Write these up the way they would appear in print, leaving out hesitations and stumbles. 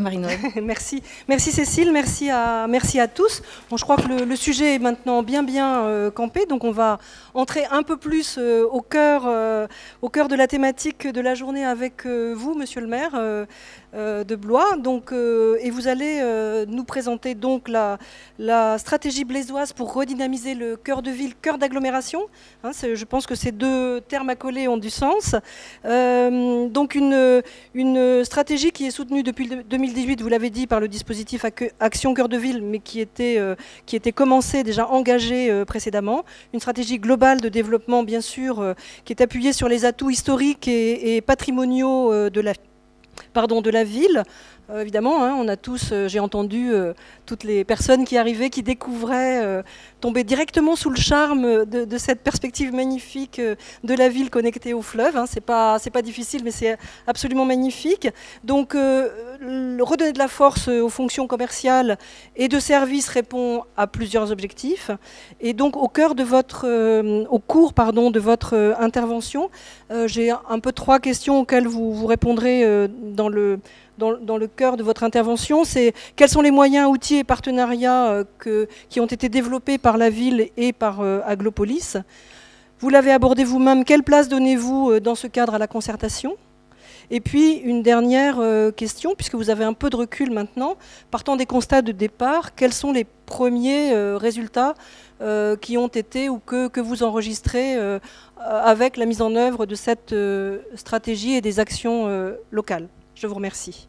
Marie-Noël. Merci. Merci Cécile, merci à tous. Bon, je crois que le sujet est maintenant bien campé, donc on va entrer un peu plus au cœur de la thématique de la journée avec vous, monsieur le maire de Blois. Donc, et vous allez nous présenter donc la stratégie blésoise pour redynamiser le cœur de ville, cœur d'agglomération. Hein, je pense que ces deux termes accolés ont du sens. Donc une stratégie qui est soutenue depuis 2018, vous l'avez dit, par le dispositif Action Cœur de Ville, mais qui était commencé, déjà engagé précédemment. Une stratégie globale de développement, bien sûr, qui est appuyée sur les atouts historiques et patrimoniaux de la ville. Évidemment, hein, on a tous, j'ai entendu toutes les personnes qui arrivaient, qui découvraient, tomber directement sous le charme de cette perspective magnifique de la ville connectée au fleuve. Hein. C'est pas difficile, mais c'est absolument magnifique. Donc, redonner de la force aux fonctions commerciales et de services répond à plusieurs objectifs. Et donc, au cours de votre intervention, j'ai un peu trois questions auxquelles vous répondrez dans le cœur de votre intervention. C'est quels sont les moyens, outils et partenariats qui ont été développés par la ville et par Aglopolis. Vous l'avez abordé vous-même, quelle place donnez-vous dans ce cadre à la concertation? Et puis une dernière question, puisque vous avez un peu de recul maintenant, partant des constats de départ, quels sont les premiers résultats qui ont été ou que vous enregistrez avec la mise en œuvre de cette stratégie et des actions locales? Je vous remercie.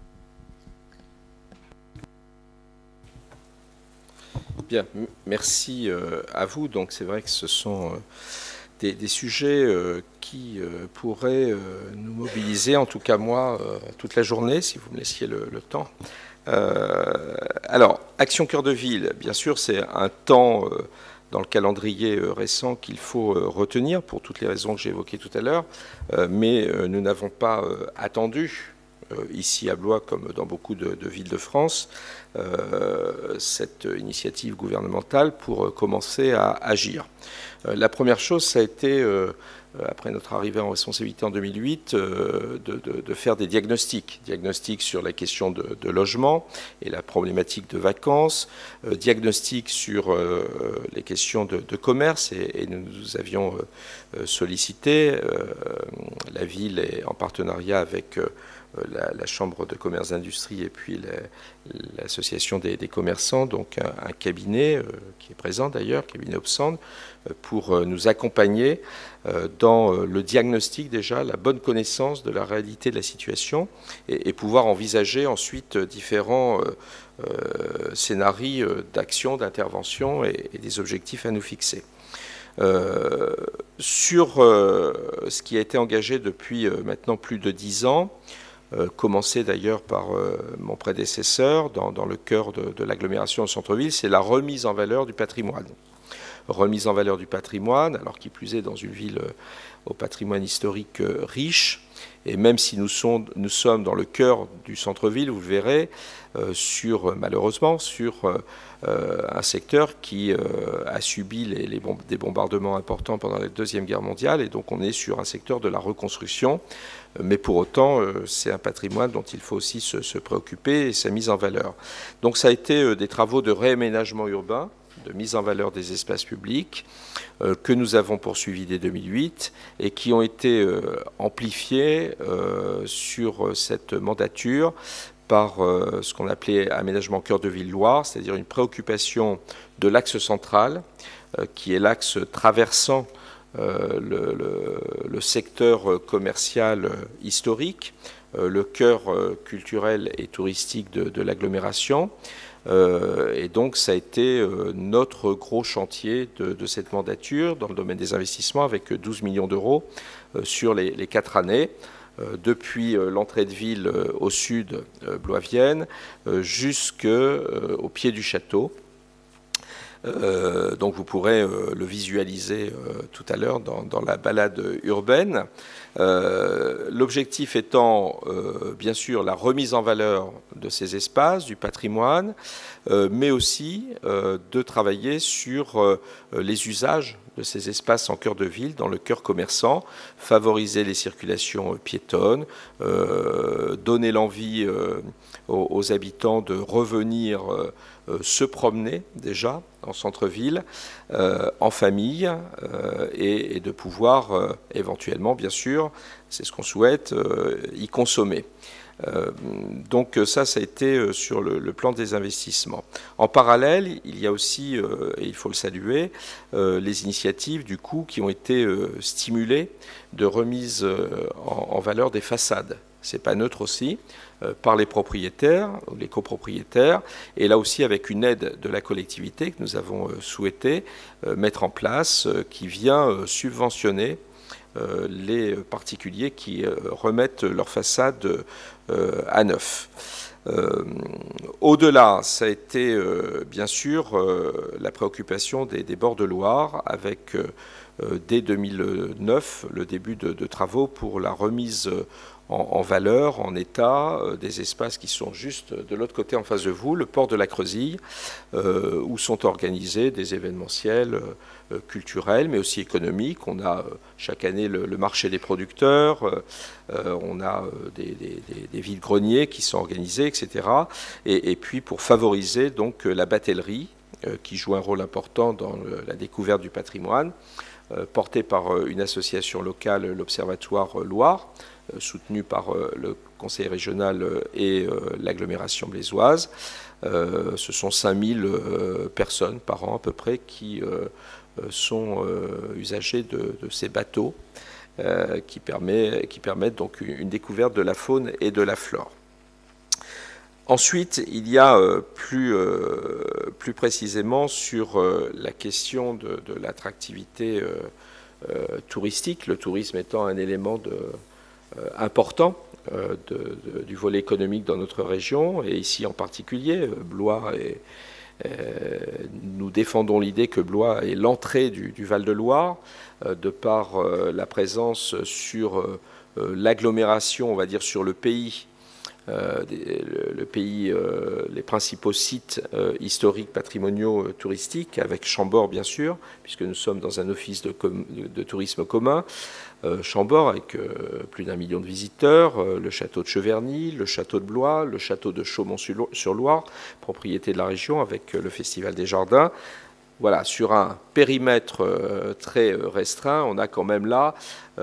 Bien, merci à vous. Donc c'est vrai que ce sont des sujets qui pourraient nous mobiliser, en tout cas moi, toute la journée, si vous me laissiez le temps. Alors, Action Cœur de Ville, bien sûr, c'est un temps dans le calendrier récent qu'il faut retenir pour toutes les raisons que j'ai évoquées tout à l'heure, mais nous n'avons pas attendu ici à Blois, comme dans beaucoup de villes de France, cette initiative gouvernementale pour commencer à agir. La première chose, ça a été, après notre arrivée en responsabilité en 2008, de faire des diagnostics sur la question de logement et la problématique de vacances, diagnostics sur les questions de commerce, et nous avions sollicité la ville et en partenariat avec la Chambre de commerce d'industrie et puis l'association des commerçants, donc un cabinet qui est présent d'ailleurs, cabinet Opsand, pour nous accompagner dans le diagnostic déjà, la bonne connaissance de la réalité de la situation et pouvoir envisager ensuite différents scénarios d'action, d'intervention et des objectifs à nous fixer. Sur ce qui a été engagé depuis maintenant plus de 10 ans, commencé d'ailleurs par mon prédécesseur dans le cœur de l'agglomération au centre-ville, c'est la remise en valeur du patrimoine. Remise en valeur du patrimoine, alors qui plus est dans une ville au patrimoine historique riche, et même si nous sommes dans le cœur du centre-ville, vous le verrez, malheureusement sur un secteur qui a subi des bombardements importants pendant la Deuxième Guerre mondiale, et donc on est sur un secteur de la reconstruction, mais pour autant c'est un patrimoine dont il faut aussi se préoccuper et sa mise en valeur. Donc ça a été des travaux de réaménagement urbain, de mise en valeur des espaces publics que nous avons poursuivis dès 2008 et qui ont été amplifiés sur cette mandature par ce qu'on appelait aménagement cœur de ville Loire, c'est-à-dire une préoccupation de l'axe central, qui est l'axe traversant le secteur commercial historique, le cœur culturel et touristique de l'agglomération. Et donc ça a été notre gros chantier de cette mandature dans le domaine des investissements, avec 12 millions d'euros sur les 4 années, depuis l'entrée de ville au sud, Blois-Vienne, jusqu'au pied du château. Donc vous pourrez le visualiser tout à l'heure dans la balade urbaine. L'objectif étant bien sûr la remise en valeur de ces espaces, du patrimoine, mais aussi de travailler sur les usages de ces espaces en cœur de ville, dans le cœur commerçant, favoriser les circulations piétonnes, donner l'envie aux habitants de revenir se promener déjà en centre-ville, en famille, et de pouvoir éventuellement, bien sûr, c'est ce qu'on souhaite, y consommer. Donc ça a été sur le plan des investissements. En parallèle, il y a aussi, et il faut le saluer, les initiatives du coup qui ont été stimulées de remise en valeur des façades. C'est pas neutre aussi, par les propriétaires ou les copropriétaires, et là aussi avec une aide de la collectivité que nous avons souhaité mettre en place, qui vient subventionner les particuliers qui remettent leur façade à neuf. Au-delà, ça a été bien sûr la préoccupation des bords de Loire avec dès 2009 le début de travaux pour la remise en valeur, en état, des espaces qui sont juste de l'autre côté en face de vous, le port de la Creusille, où sont organisés des événementiels culturels, mais aussi économiques. On a chaque année le marché des producteurs, on a des vides-greniers qui sont organisés, etc. Et puis pour favoriser donc la batellerie, qui joue un rôle important dans la découverte du patrimoine, portée par une association locale, l'Observatoire Loire, soutenu par le conseil régional et l'agglomération blésoise. Ce sont 5000 personnes par an à peu près qui sont usagers de ces bateaux qui permettent donc une découverte de la faune et de la flore. Ensuite, il y a plus précisément sur la question de l'attractivité touristique, le tourisme étant un élément important du volet économique dans notre région, et ici en particulier, Blois nous défendons l'idée que Blois est l'entrée du Val-de-Loire, de par la présence sur l'agglomération, on va dire sur le pays, les principaux sites historiques, patrimoniaux, touristiques, avec Chambord bien sûr, puisque nous sommes dans un office de tourisme commun. Chambord avec plus d'1 million de visiteurs, le château de Cheverny, le château de Blois, le château de Chaumont-sur-Loire, propriété de la région avec le Festival des Jardins. Voilà, sur un périmètre très restreint, on a quand même là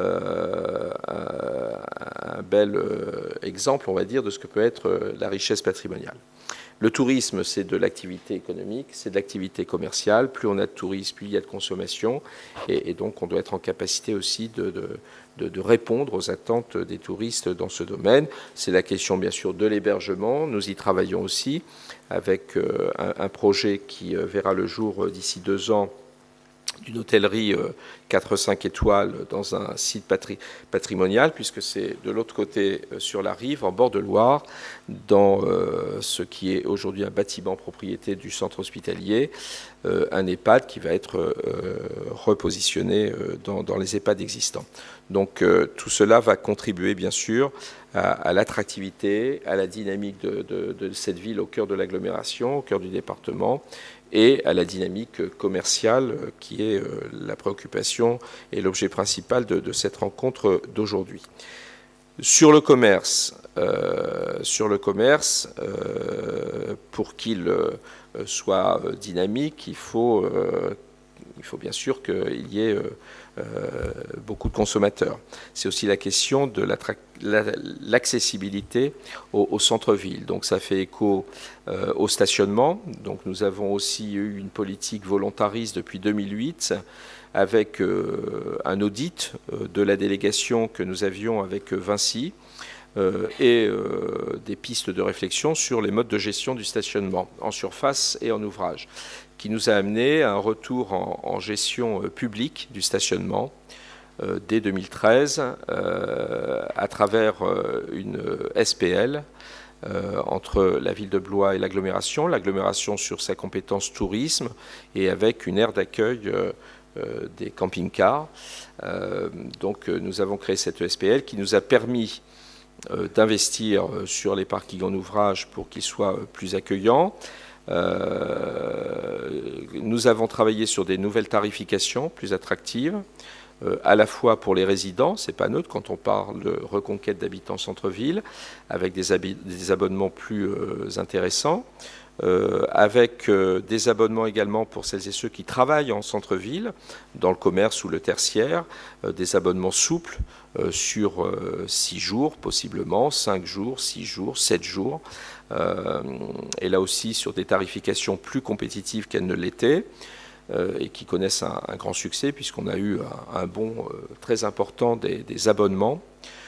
un bel exemple, on va dire, de ce que peut être la richesse patrimoniale. Le tourisme, c'est de l'activité économique, c'est de l'activité commerciale. Plus on a de tourisme, plus il y a de consommation. Et donc, on doit être en capacité aussi de répondre aux attentes des touristes dans ce domaine. C'est la question, bien sûr, de l'hébergement. Nous y travaillons aussi avec un projet qui verra le jour d'ici 2 ans, d'une hôtellerie 4-5 étoiles dans un site patrimonial, puisque c'est de l'autre côté sur la rive, en bord de Loire, dans ce qui est aujourd'hui un bâtiment propriété du centre hospitalier, un EHPAD qui va être repositionné dans les EHPAD existants. Donc tout cela va contribuer bien sûr à l'attractivité, à la dynamique de cette ville au cœur de l'agglomération, au cœur du département, et à la dynamique commerciale qui est la préoccupation et l'objet principal de cette rencontre d'aujourd'hui. Sur le commerce, pour qu'il soit dynamique, il faut bien sûr qu'il y ait beaucoup de consommateurs. C'est aussi la question de l'accessibilité au centre-ville. Donc ça fait écho au stationnement. Donc nous avons aussi eu une politique volontariste depuis 2008 avec un audit de la délégation que nous avions avec Vinci et des pistes de réflexion sur les modes de gestion du stationnement en surface et en ouvrage, qui nous a amené à un retour en gestion publique du stationnement dès 2013 à travers une SPL entre la ville de Blois et l'agglomération sur sa compétence tourisme et avec une aire d'accueil des camping-cars. Donc nous avons créé cette SPL qui nous a permis d'investir sur les parkings en ouvrage pour qu'ils soient plus accueillants, Nous avons travaillé sur des nouvelles tarifications plus attractives, à la fois pour les résidents, c'est pas neutre quand on parle de reconquête d'habitants centre-ville, avec des abonnements plus intéressants, avec des abonnements également pour celles et ceux qui travaillent en centre-ville, dans le commerce ou le tertiaire, des abonnements souples sur 6 jours possiblement, 5 jours, 6 jours, 7 jours, et là aussi sur des tarifications plus compétitives qu'elles ne l'étaient, et qui connaissent un grand succès puisqu'on a eu un bond très important des abonnements.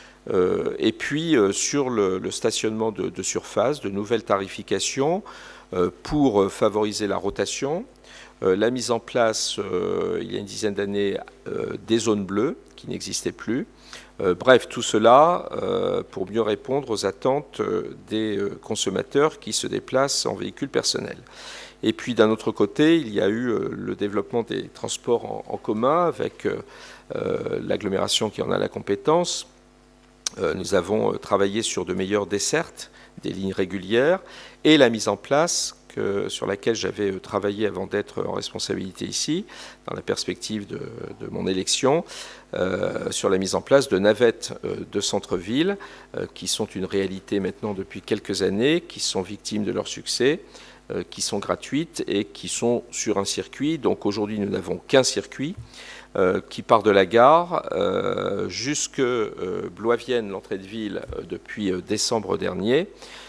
Et puis sur le stationnement de surface, de nouvelles tarifications pour favoriser la rotation, la mise en place il y a une dizaine d'années des zones bleues qui n'existaient plus. Bref, tout cela pour mieux répondre aux attentes des consommateurs qui se déplacent en véhicule personnel. Et puis d'un autre côté, il y a eu le développement des transports en commun avec l'agglomération qui en a la compétence. Nous avons travaillé sur de meilleures dessertes, des lignes régulières, et la mise en place, sur laquelle j'avais travaillé avant d'être en responsabilité ici, dans la perspective de mon élection, sur la mise en place de navettes de centre-ville, qui sont une réalité maintenant depuis quelques années, qui sont victimes de leur succès, qui sont gratuites et qui sont sur un circuit. Donc aujourd'hui, nous n'avons qu'un circuit qui part de la gare jusque Blois-Vienne, l'entrée de ville, depuis décembre dernier,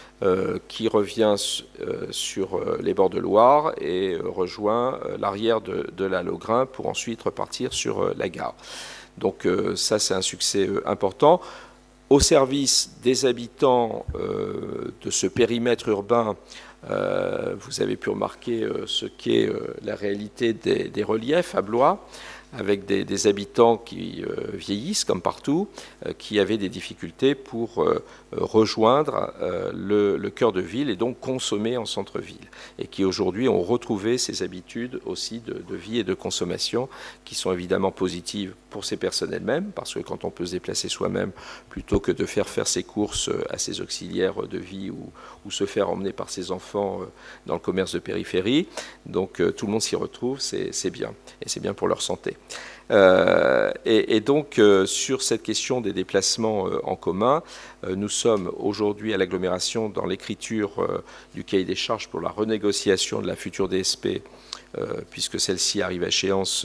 qui revient sur les bords de Loire et rejoint l'arrière de la Logrin pour ensuite repartir sur la gare. Donc ça, c'est un succès important. Au service des habitants de ce périmètre urbain, vous avez pu remarquer ce qu'est la réalité des reliefs à Blois, avec des habitants qui vieillissent comme partout, qui avaient des difficultés pour rejoindre le cœur de ville et donc consommer en centre-ville, et qui aujourd'hui ont retrouvé ces habitudes aussi de vie et de consommation qui sont évidemment positives pour ces personnes elles-mêmes, parce que quand on peut se déplacer soi-même plutôt que de faire ses courses à ses auxiliaires de vie ou se faire emmener par ses enfants dans le commerce de périphérie, donc tout le monde s'y retrouve, c'est bien, et c'est bien pour leur santé. Et donc sur cette question des déplacements en commun, nous sommes aujourd'hui à l'agglomération dans l'écriture du cahier des charges pour la renégociation de la future DSP, puisque celle-ci arrive à échéance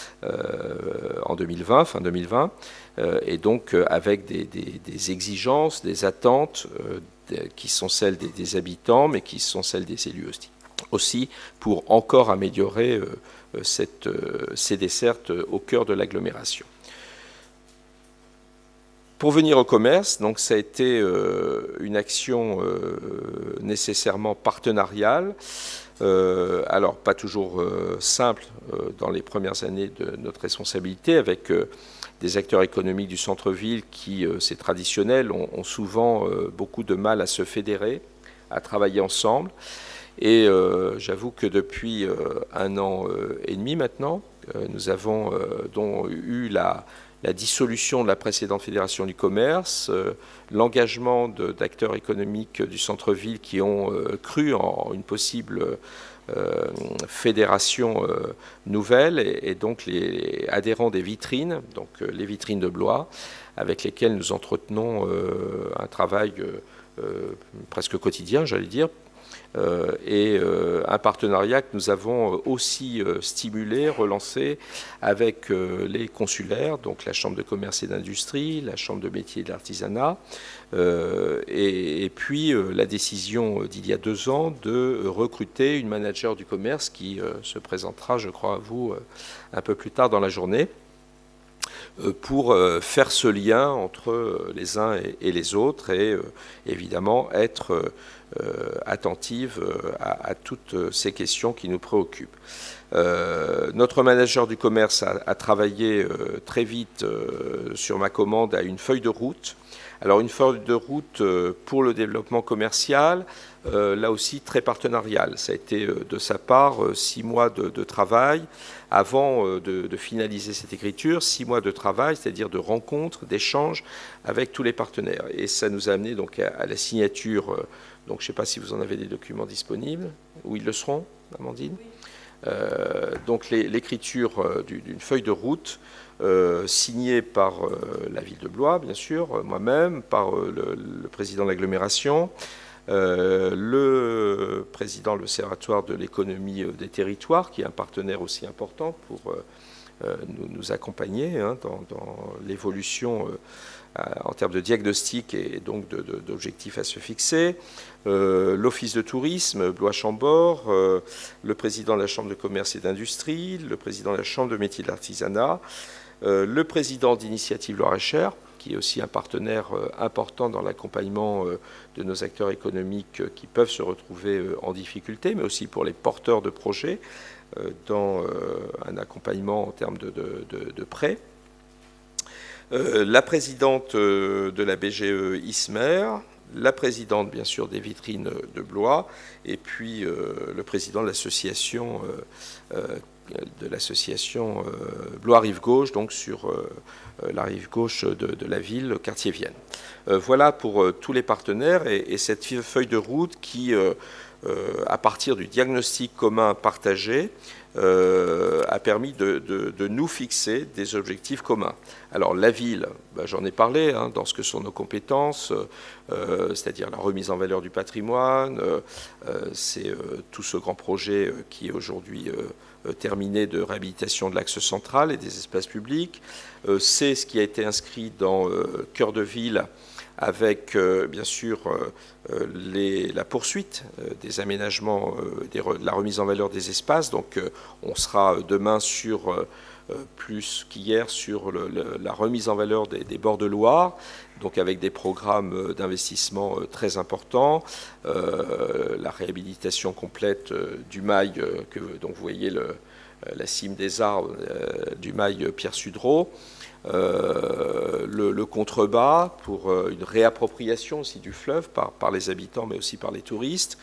en 2020, fin 2020, et donc avec des exigences, des attentes qui sont celles des habitants, mais qui sont celles des élus aussi pour encore améliorer ces dessertes au cœur de l'agglomération. Pour venir au commerce, donc ça a été une action nécessairement partenariale, alors pas toujours simple dans les premières années de notre responsabilité, avec des acteurs économiques du centre-ville qui, c'est traditionnel, ont souvent beaucoup de mal à se fédérer, à travailler ensemble. Et j'avoue que depuis 1 an et demi maintenant, nous avons eu la dissolution de la précédente fédération du commerce, l'engagement d'acteurs économiques du centre-ville qui ont cru en une possible fédération nouvelle, et donc les adhérents des vitrines, donc les vitrines de Blois, avec lesquels nous entretenons un travail presque quotidien, j'allais dire, et un partenariat que nous avons aussi stimulé, relancé avec les consulaires, donc la Chambre de commerce et d'industrie, la Chambre de métiers et de l'artisanat, et puis la décision d'il y a 2 ans de recruter une manager du commerce qui se présentera, je crois, à vous un peu plus tard dans la journée, pour faire ce lien entre les uns et les autres, et évidemment être attentive à toutes ces questions qui nous préoccupent. Notre manager du commerce a travaillé très vite sur ma commande à une feuille de route. Alors une feuille de route pour le développement commercial, là aussi très partenarial. Ça a été de sa part 6 mois de travail avant de finaliser cette écriture, 6 mois de travail, c'est-à-dire de rencontres, d'échanges avec tous les partenaires. Et ça nous a amené donc à la signature. Donc je ne sais pas si vous en avez des documents disponibles. où ils le seront, Amandine. Donc l'écriture d'une feuille de route signée par la ville de Blois, bien sûr, moi-même, par le président de l'agglomération, le président de l'Observatoire de l'économie des territoires, qui est un partenaire aussi important pour nous accompagner dans l'évolution en termes de diagnostic et donc d'objectifs à se fixer, l'Office de tourisme, Blois-Chambord, le président de la Chambre de commerce et d'industrie, le président de la Chambre de métiers de l'artisanat, le président d'Initiative Loir-et-Cher, qui est aussi un partenaire important dans l'accompagnement de nos acteurs économiques qui peuvent se retrouver en difficulté, mais aussi pour les porteurs de projets dans un accompagnement en termes de prêts. La présidente de la BGE ISMER, la présidente bien sûr des vitrines de Blois, et puis le président de l'association Blois Rive Gauche, donc sur la rive gauche de la ville, le quartier Vienne. Voilà pour tous les partenaires et cette feuille de route qui, à partir du diagnostic commun partagé, a permis de nous fixer des objectifs communs. Alors la ville, j'en ai parlé, dans ce que sont nos compétences, c'est-à-dire la remise en valeur du patrimoine, c'est tout ce grand projet qui est aujourd'hui terminé de réhabilitation de l'axe central et des espaces publics. C'est ce qui a été inscrit dans Cœur de Ville avec bien sûr la poursuite des aménagements, de la remise en valeur des espaces. Donc on sera demain sur, plus qu'hier, sur la remise en valeur des bords de Loire, donc avec des programmes d'investissement très importants, la réhabilitation complète du mail, donc vous voyez la cime des arbres du mail Pierre Sudreau, le contrebas pour une réappropriation aussi du fleuve par les habitants mais aussi par les touristes.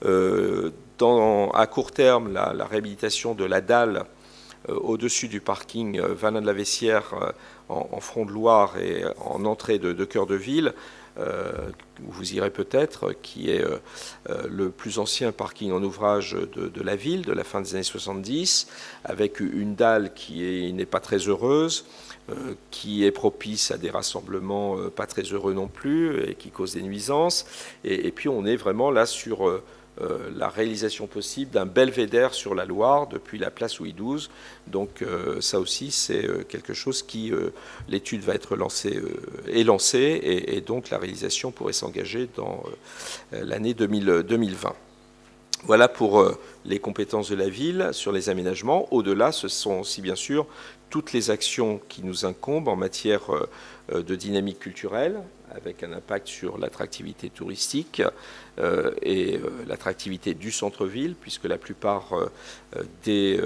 À court terme, la réhabilitation de la dalle au-dessus du parking Vanin-de-la-Vessière en front de Loire et en entrée de Cœur de Ville, où vous irez peut-être, qui est le plus ancien parking en ouvrage de la ville, de la fin des années 70, avec une dalle qui n'est pas très heureuse, qui est propice à des rassemblements pas très heureux non plus, et qui cause des nuisances. Et puis on est vraiment là sur la réalisation possible d'un belvédère sur la Loire depuis la place Louis XII. Donc ça aussi, c'est quelque chose qui, l'étude va être lancée, et donc la réalisation pourrait s'engager dans l'année 2020. Voilà pour les compétences de la ville sur les aménagements. Au-delà, ce sont aussi bien sûr toutes les actions qui nous incombent en matière de dynamique culturelle, avec un impact sur l'attractivité touristique et l'attractivité du centre-ville, puisque la plupart des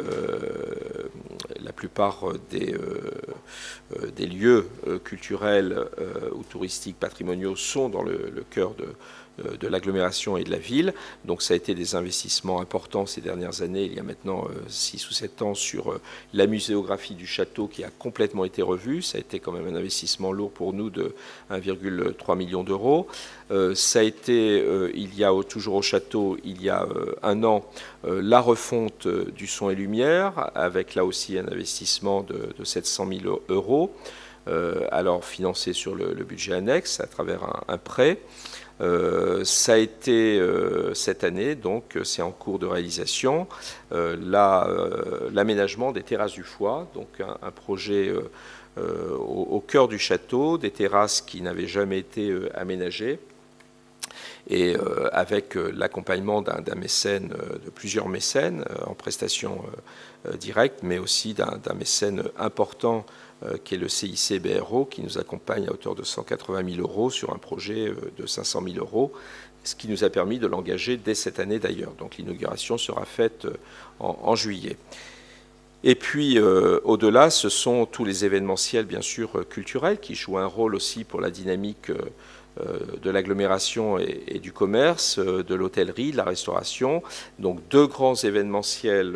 lieux culturels ou touristiques patrimoniaux sont dans le cœur de l'agglomération et de la ville. Donc ça a été des investissements importants ces dernières années, il y a maintenant 6 ou 7 ans, sur la muséographie du château qui a complètement été revue. Ça a été quand même un investissement lourd pour nous de 1,3 million d'euros. Ça a été, toujours au château, il y a un an, la refonte du son et lumière, avec là aussi un investissement de 700 000 euros, alors financé sur le budget annexe à travers un prêt. Ça a été cette année, donc c'est en cours de réalisation, l'aménagement des terrasses du Foie, donc un projet au cœur du château, des terrasses qui n'avaient jamais été aménagées, et avec l'accompagnement d'un mécène, de plusieurs mécènes en prestation directe, mais aussi d'un mécène important qui est le CIC BRO, qui nous accompagne à hauteur de 180 000 euros sur un projet de 500 000 euros, ce qui nous a permis de l'engager dès cette année d'ailleurs. Donc l'inauguration sera faite en juillet. Et puis, au-delà, ce sont tous les événementiels, bien sûr, culturels, qui jouent un rôle aussi pour la dynamique de l'agglomération et du commerce, de l'hôtellerie, de la restauration. Donc, 2 grands événementiels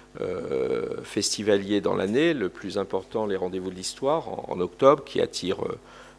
festivaliers dans l'année. Le plus important, les rendez-vous de l'histoire, en octobre, qui attire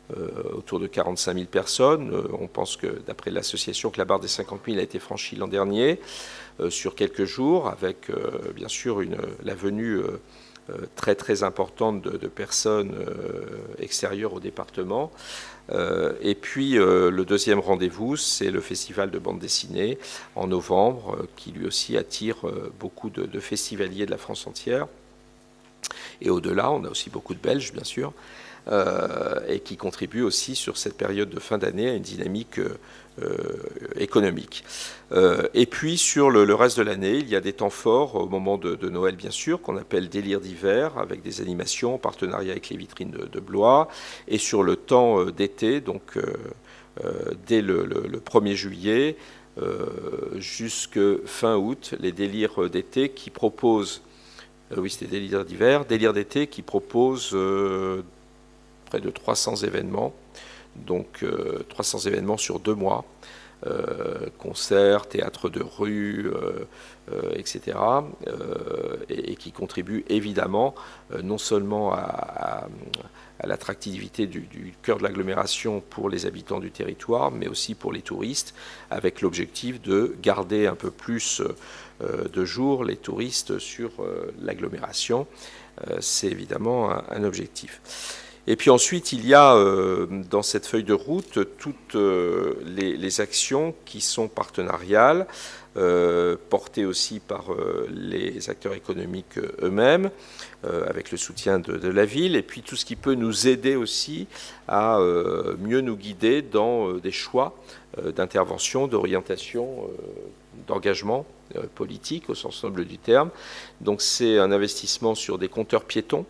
autour de 45 000 personnes. On pense que, d'après l'association, que la barre des 50 000 a été franchie l'an dernier, sur quelques jours, avec bien sûr la venue très très importante de personnes extérieures au département. Et puis le deuxième rendez-vous, c'est le festival de bande dessinée en novembre, qui lui aussi attire beaucoup de festivaliers de la France entière. Et au-delà, on a aussi beaucoup de Belges, bien sûr, et qui contribuent aussi sur cette période de fin d'année à une dynamique économique. Et puis sur le reste de l'année, il y a des temps forts au moment de Noël, bien sûr, qu'on appelle délire d'hiver, avec des animations en partenariat avec les vitrines de Blois, et sur le temps d'été, donc dès le 1er juillet jusque fin août, les délires d'été qui proposent, oui, c'était délire d'hiver, délire d'été qui propose près de 300 événements, donc 300 événements sur 2 mois, concerts, théâtre de rue, etc., et qui contribuent évidemment non seulement à l'attractivité du cœur de l'agglomération pour les habitants du territoire, mais aussi pour les touristes, avec l'objectif de garder un peu plus de jours les touristes sur l'agglomération. C'est évidemment un objectif. Et puis ensuite, il y a dans cette feuille de route toutes les actions qui sont partenariales, portées aussi par les acteurs économiques eux-mêmes, avec le soutien de la ville, et puis tout ce qui peut nous aider aussi à mieux nous guider dans des choix d'intervention, d'orientation, d'engagement politique au sens noble du terme. Donc c'est un investissement sur des compteurs piétons,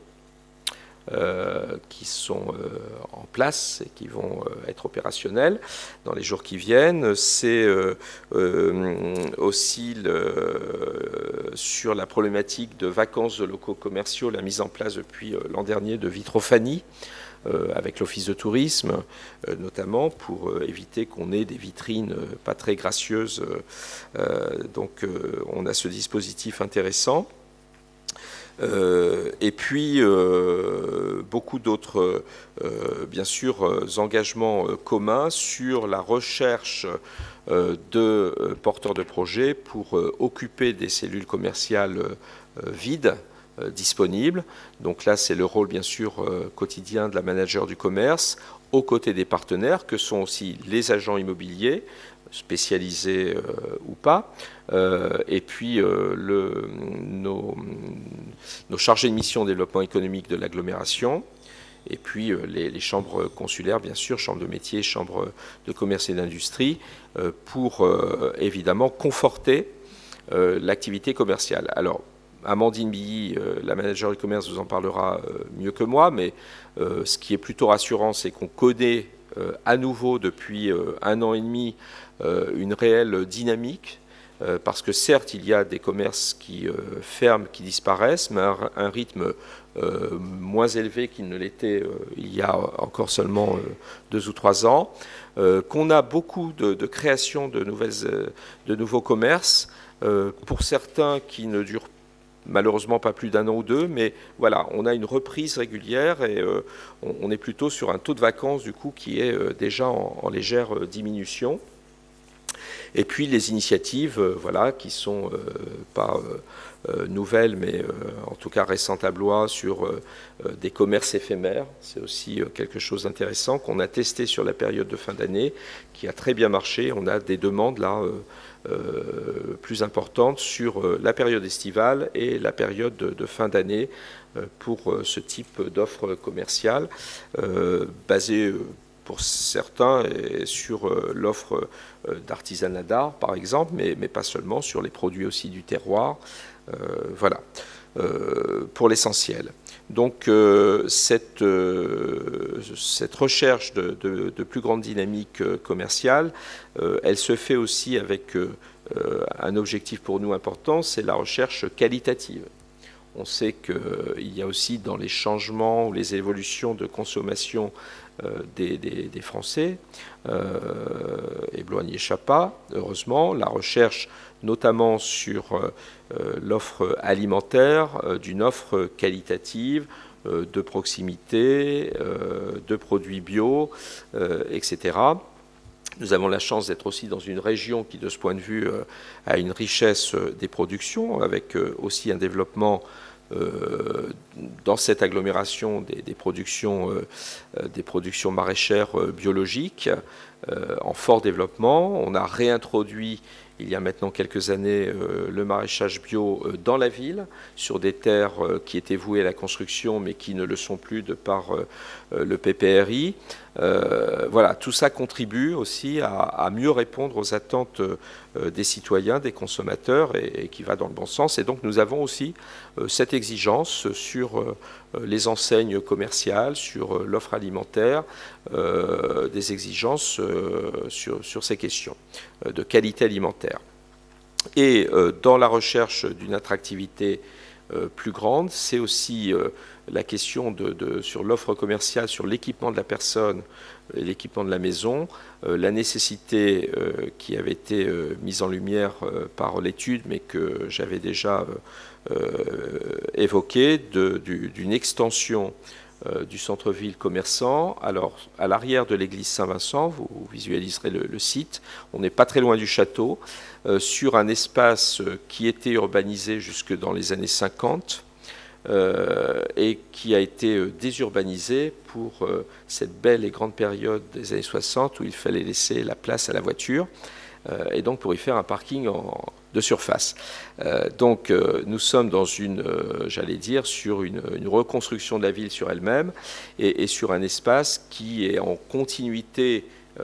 qui sont en place et qui vont être opérationnels dans les jours qui viennent. C'est aussi sur la problématique de vacances de locaux commerciaux, la mise en place depuis l'an dernier de Vitrophanie, avec l'Office de tourisme, notamment pour éviter qu'on ait des vitrines pas très gracieuses. Donc on a ce dispositif intéressant. Et puis beaucoup d'autres, bien sûr, engagements communs sur la recherche de porteurs de projets pour occuper des cellules commerciales vides, disponibles. Donc là, c'est le rôle, bien sûr, quotidien de la manager du commerce, aux côtés des partenaires, que sont aussi les agents immobiliers, spécialisés ou pas, et puis nos chargés de mission développement économique de l'agglomération, et puis les chambres consulaires, bien sûr, chambres de métiers, chambres de commerce et d'industrie, pour évidemment conforter l'activité commerciale. Alors, Amandine Billy, la manager du commerce, vous en parlera mieux que moi, mais ce qui est plutôt rassurant, c'est qu'on connaît à nouveau depuis 1 an et demi une réelle dynamique, parce que certes il y a des commerces qui ferment, qui disparaissent, mais à un rythme moins élevé qu'il ne l'était il y a encore seulement 2 ou 3 ans, qu'on a beaucoup de création de nouveaux commerces, pour certains qui ne durent malheureusement pas plus d'1 an ou 2, mais voilà, on a une reprise régulière et on est plutôt sur un taux de vacances du coup qui est déjà en légère diminution. Et puis les initiatives, voilà, qui sont pas nouvelles, mais en tout cas récentes à Blois, sur des commerces éphémères. C'est aussi quelque chose d'intéressant qu'on a testé sur la période de fin d'année, qui a très bien marché. On a des demandes là plus importantes sur la période estivale et la période de fin d'année pour ce type d'offres commerciales basées pour certains sur l'offre d'artisanat d'art, par exemple, mais pas seulement, sur les produits aussi du terroir. Voilà, pour l'essentiel. Donc cette recherche de plus grande dynamique commerciale, elle se fait aussi avec un objectif pour nous important, c'est la recherche qualitative. On sait qu'il y a aussi dans les changements ou les évolutions de consommation des Français, et Blois n'y échappe pas, heureusement, la recherche notamment sur l'offre alimentaire, d'une offre qualitative, de proximité, de produits bio, etc. Nous avons la chance d'être aussi dans une région qui, de ce point de vue, a une richesse des productions, avec aussi un développement dans cette agglomération des productions maraîchères biologiques en fort développement. On a réintroduit il y a maintenant quelques années le maraîchage bio dans la ville, sur des terres qui étaient vouées à la construction mais qui ne le sont plus de par le PPRI. Voilà, tout ça contribue aussi à mieux répondre aux attentes des citoyens, des consommateurs, et qui va dans le bon sens. Et donc nous avons aussi cette exigence sur les enseignes commerciales, sur l'offre alimentaire, des exigences sur ces questions de qualité alimentaire. Et dans la recherche d'une attractivité plus grande, c'est aussi la question sur l'offre commerciale, sur l'équipement de la personne, l'équipement de la maison, la nécessité qui avait été mise en lumière par l'étude, mais que j'avais déjà évoquée, d'une extension du centre-ville commerçant. Alors, à l'arrière de l'église Saint-Vincent, vous visualiserez le site, on n'est pas très loin du château, sur un espace qui était urbanisé jusque dans les années 50, et qui a été désurbanisé pour cette belle et grande période des années 60 où il fallait laisser la place à la voiture, et donc pour y faire un parking de surface. Donc nous sommes dans j'allais dire, sur une reconstruction de la ville sur elle-même, et sur un espace qui est en continuité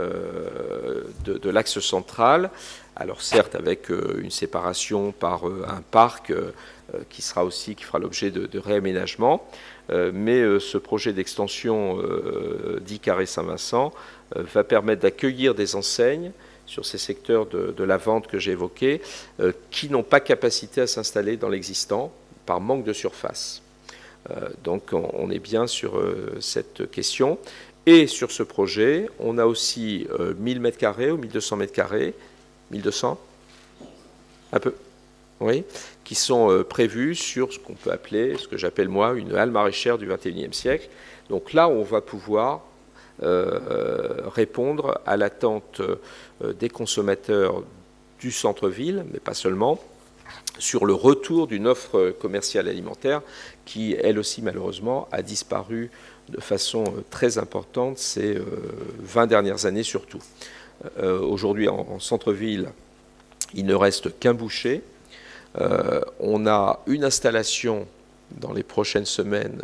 de l'axe central. Alors certes avec une séparation par un parc qui fera l'objet de réaménagement, mais ce projet d'extension 10 carrés Saint-Vincent va permettre d'accueillir des enseignes sur ces secteurs de la vente que j'ai évoqués, qui n'ont pas capacité à s'installer dans l'existant par manque de surface. Donc on est bien sur cette question. Et sur ce projet, on a aussi 1000 m² ou 1200 m², 1200 un peu, oui, qui sont prévus sur ce qu'on peut appeler, ce que j'appelle moi, une halle maraîchère du XXIe siècle. Donc là, on va pouvoir répondre à l'attente des consommateurs du centre-ville, mais pas seulement, sur le retour d'une offre commerciale alimentaire qui, elle aussi, malheureusement, a disparu de façon très importante ces 20 dernières années surtout. Aujourd'hui, en centre-ville, il ne reste qu'un boucher. On a une installation dans les prochaines semaines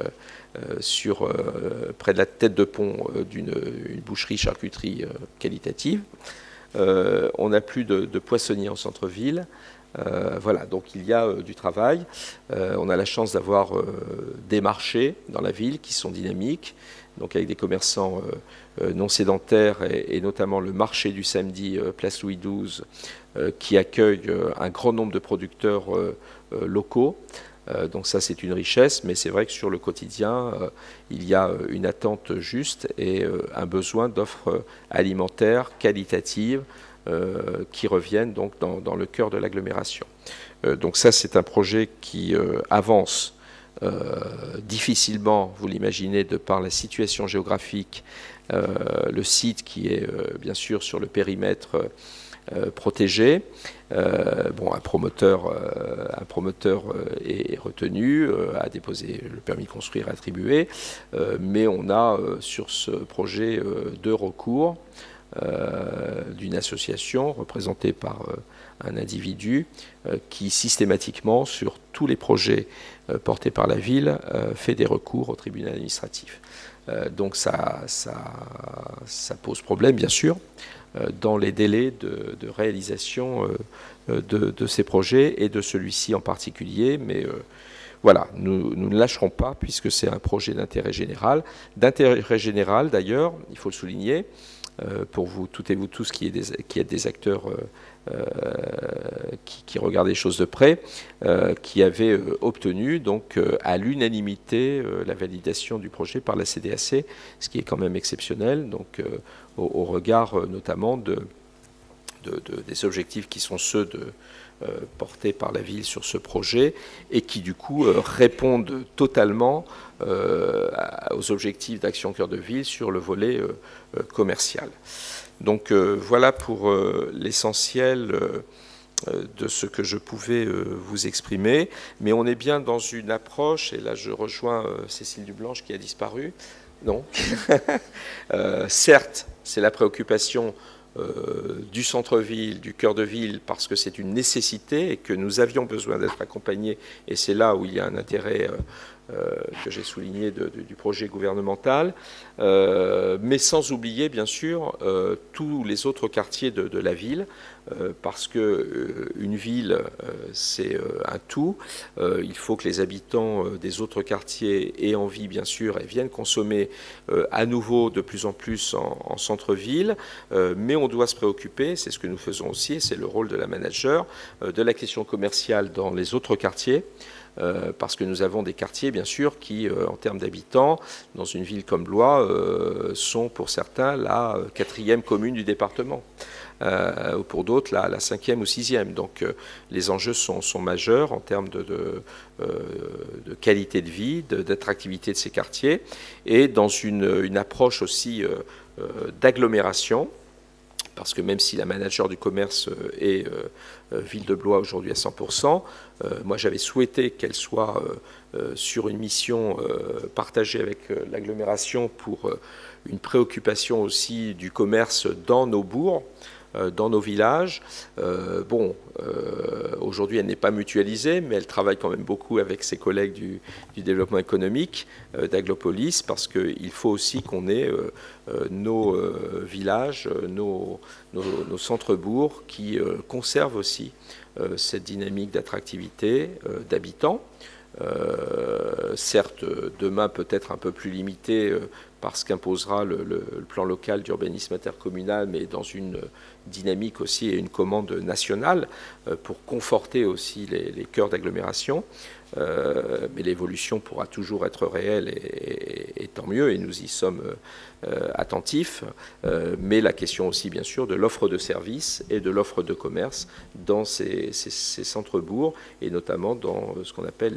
près de la tête de pont d'une boucherie-charcuterie qualitative. On n'a plus de poissonniers en centre-ville. Voilà, donc il y a du travail. On a la chance d'avoir des marchés dans la ville qui sont dynamiques, donc avec des commerçants non sédentaires, et notamment le marché du samedi Place Louis XII qui accueille un grand nombre de producteurs locaux. Donc ça, c'est une richesse, mais c'est vrai que sur le quotidien, il y a une attente juste et un besoin d'offres alimentaires qualitatives qui reviennent donc dans le cœur de l'agglomération. Donc ça, c'est un projet qui avance difficilement, vous l'imaginez, de par la situation géographique, le site qui est bien sûr sur le périmètre protégé. Bon, un promoteur est retenu, a déposé le permis de construire attribué, mais on a sur ce projet deux recours d'une association représentée par un individu qui systématiquement, sur tous les projets portés par la ville, fait des recours au tribunal administratif. Donc ça pose problème, bien sûr, dans les délais de réalisation de ces projets et de celui-ci en particulier, mais voilà, nous ne lâcherons pas puisque c'est un projet d'intérêt général. D'intérêt général d'ailleurs, il faut le souligner, pour vous toutes et vous tous qui êtes des acteurs qui regardent les choses de près, qui avaient obtenu donc à l'unanimité la validation du projet par la CDAC, ce qui est quand même exceptionnel, donc au regard notamment des objectifs qui sont ceux portés par la ville sur ce projet et qui du coup répondent totalement aux objectifs d'Action Cœur de Ville sur le volet commercial. Donc voilà pour l'essentiel de ce que je pouvais vous exprimer, mais on est bien dans une approche, et là je rejoins Cécile Dublanche qui a disparu, non certes, c'est la préoccupation du centre-ville, du cœur de ville, parce que c'est une nécessité et que nous avions besoin d'être accompagnés, et c'est là où il y a un intérêt que j'ai souligné du projet gouvernemental, mais sans oublier bien sûr tous les autres quartiers de la ville, parce que une ville c'est un tout, il faut que les habitants des autres quartiers aient envie bien sûr et viennent consommer à nouveau de plus en plus en centre-ville, mais on doit se préoccuper, c'est ce que nous faisons aussi, et c'est le rôle de la manager, de la question commerciale dans les autres quartiers, parce que nous avons des quartiers, bien sûr, qui, en termes d'habitants, dans une ville comme Blois, sont pour certains la 4e commune du département, ou pour d'autres la 5e ou 6e. Donc les enjeux sont majeurs en termes de qualité de vie, d'attractivité de ces quartiers, et dans une approche aussi d'agglomération, parce que même si la manager du commerce est Ville de Blois aujourd'hui à 100%, moi j'avais souhaité qu'elle soit sur une mission partagée avec l'agglomération pour une préoccupation aussi du commerce dans nos bourgs, dans nos villages. Aujourd'hui, elle n'est pas mutualisée, mais elle travaille quand même beaucoup avec ses collègues du développement économique d'Aglopolis, parce qu'il faut aussi qu'on ait nos villages, nos centres-bourgs qui conservent aussi cette dynamique d'attractivité d'habitants. Certes, demain peut-être un peu plus limité par ce qu'imposera le plan local d'urbanisme intercommunal, mais dans une dynamique aussi et une commande nationale pour conforter aussi les cœurs d'agglomération. Mais l'évolution pourra toujours être réelle et tant mieux, et nous y sommes attentifs. Mais la question aussi, bien sûr, de l'offre de services et de l'offre de commerce dans ces centres-bourgs, et notamment dans ce qu'on appelle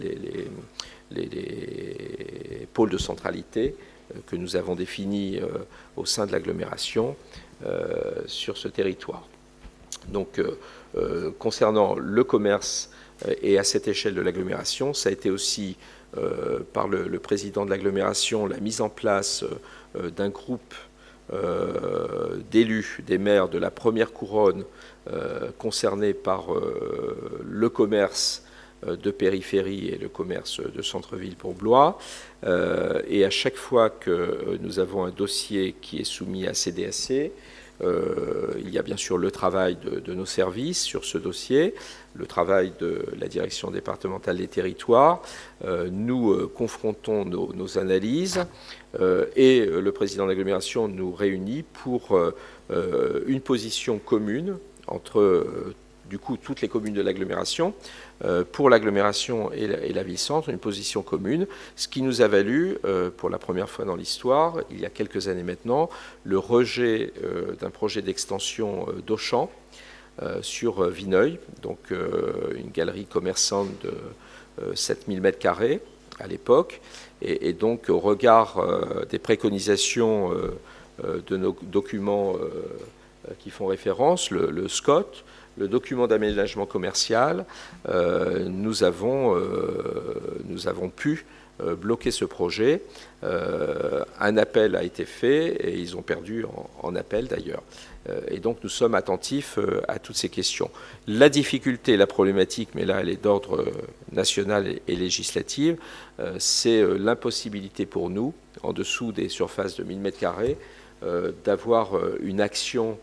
les pôles de centralité que nous avons définis au sein de l'agglomération sur ce territoire. Donc, concernant le commerce et à cette échelle de l'agglomération, ça a été aussi par le président de l'agglomération la mise en place d'un groupe d'élus, des maires de la première couronne concernés par le commerce de périphérie et le commerce de centre-ville pour Blois. Et à chaque fois que nous avons un dossier qui est soumis à CDAC, il y a bien sûr le travail de nos services sur ce dossier, le travail de la direction départementale des territoires. Nous confrontons nos analyses et le président de l'agglomération nous réunit pour une position commune entre du coup toutes les communes de l'agglomération, pour l'agglomération et la ville-centre, une position commune, ce qui nous a valu, pour la première fois dans l'histoire, il y a quelques années maintenant, le rejet d'un projet d'extension d'Auchan sur Vineuil, donc une galerie commerçante de 7000 m² à l'époque, et donc au regard des préconisations de nos documents qui font référence, le SCOT, le document d'aménagement commercial, nous avons pu bloquer ce projet. Un appel a été fait et ils ont perdu en appel d'ailleurs. Et donc nous sommes attentifs à toutes ces questions. La difficulté, la problématique, mais là elle est d'ordre national et législative, c'est l'impossibilité pour nous, en dessous des surfaces de 1000 m², d'avoir une action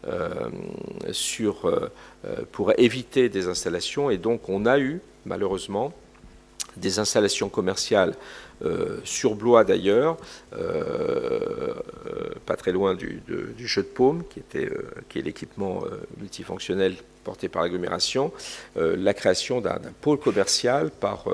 pour éviter des installations, et donc on a eu malheureusement des installations commerciales sur Blois d'ailleurs, pas très loin du jeu de paume, qui est l'équipement multifonctionnel porté par l'agglomération, la création d'un pôle commercial par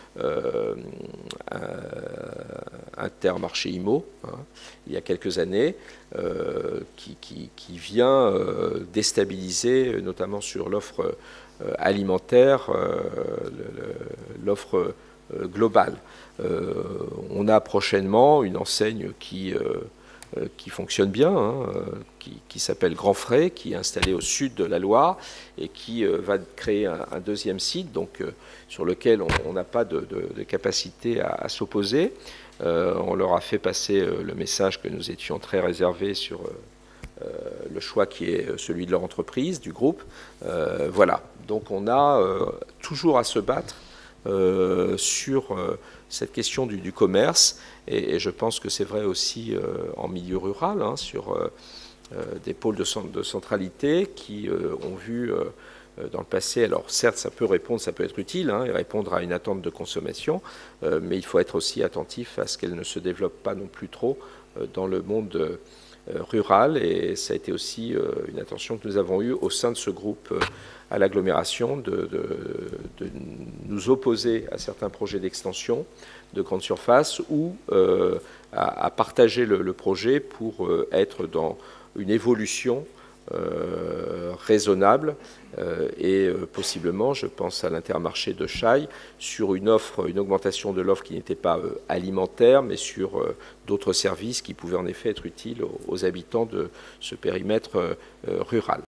Intermarché IMO, il y a quelques années, qui vient déstabiliser, notamment sur l'offre alimentaire, l'offre globale. On a prochainement une enseigne qui fonctionne bien, qui s'appelle Grand Frais, qui est installée au sud de la Loire et qui va créer un deuxième site, donc, sur lequel on n'a pas de capacité à s'opposer. On leur a fait passer le message que nous étions très réservés sur le choix qui est celui de leur entreprise, du groupe. Voilà, donc on a toujours à se battre sur cette question du commerce, et je pense que c'est vrai aussi en milieu rural, sur des pôles de centralité qui ont vu dans le passé, alors certes ça peut être utile, et répondre à une attente de consommation, mais il faut être aussi attentif à ce qu'elle ne se développe pas non plus trop dans le monde rural, et ça a été aussi une attention que nous avons eue au sein de ce groupe à l'agglomération, de nous opposer à certains projets d'extension de grande surface ou à partager le projet pour être dans une évolution raisonnable et possiblement, je pense à l'Intermarché de Chailles, sur une augmentation de l'offre qui n'était pas alimentaire, mais sur d'autres services qui pouvaient en effet être utiles aux habitants de ce périmètre rural.